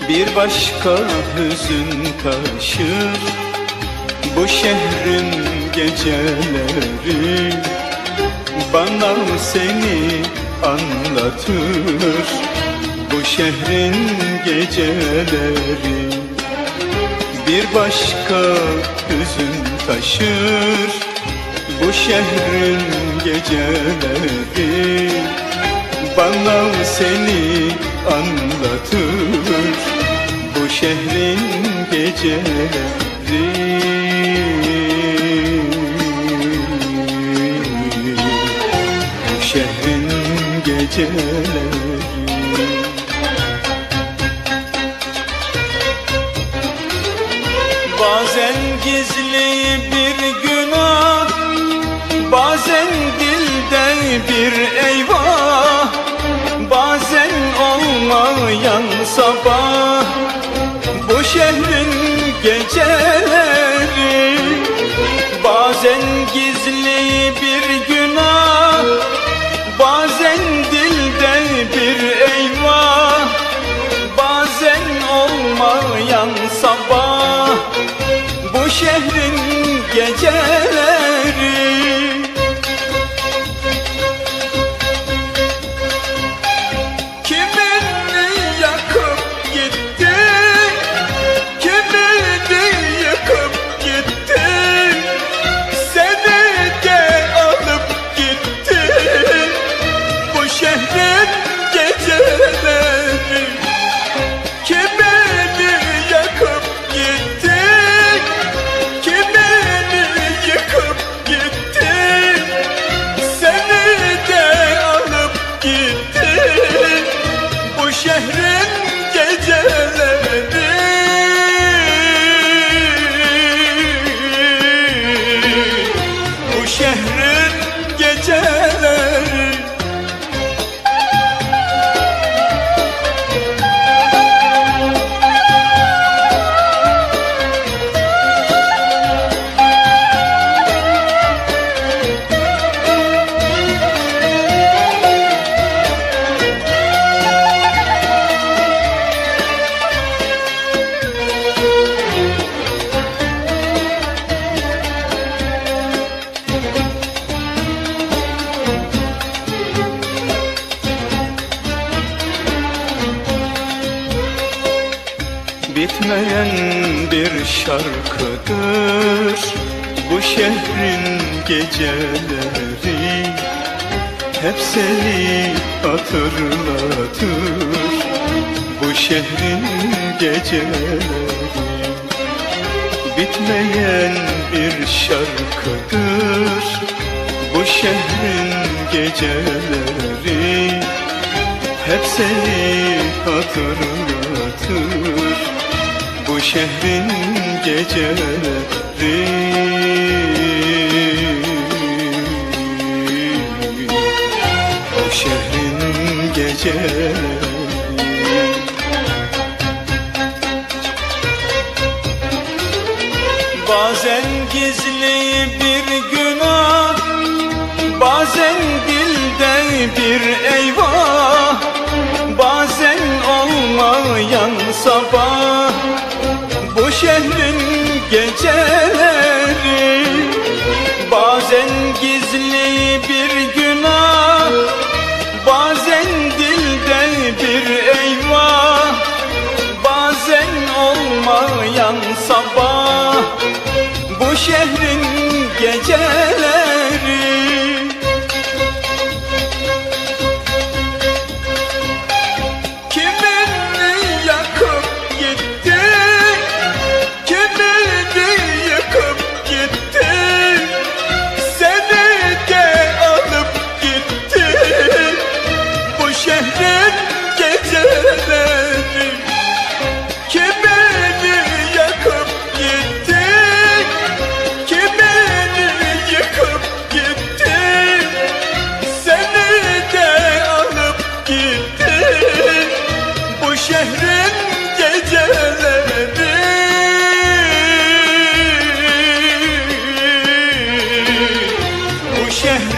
Bir başka hüzün taşır bu şehrin geceleri, bana seni anlatır bu şehrin geceleri. Bir başka hüzün taşır bu şehrin geceleri, bana seni anlatır bu şehrin geceleri. Bu şehrin geceleri. Bazen gizli bir günah, bazen dilde bir eyvah, bazen olmayan sabah, bu şehrin geceleri. Bazen gizli bir günah, bazen dilde bir eyvah, bazen olmayan sabah, bu şehrin geceleri. Kimini yakıp gitti, kimini yıkıp gitti, seni de alıp gitti bu şehrin geceleri. Kimini yakıp gitti, kimini yıkıp gitti, seni de alıp gitti bu şehrin geceleri. Bu şehrin geceleri. Bitmeyen bir şarkıdır bu şehrin geceleri, hep seni hatırlatır bu şehrin geceleri. Bitmeyen bir şarkıdır bu şehrin geceleri, hep seni hatırlatır bu şehrin geceleri. Bu şehrin geceleri. Bazen gizli bir günah, bazen dilde bir eyvah, bazen olmayan sabah, bu şehrin geceleri. Bazen gizli bir günah, bazen dilde bir eyvah, bazen olmayan sabah, bu şehrin geceleri.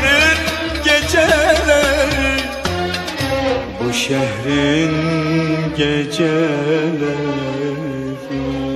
şehrin geceleri.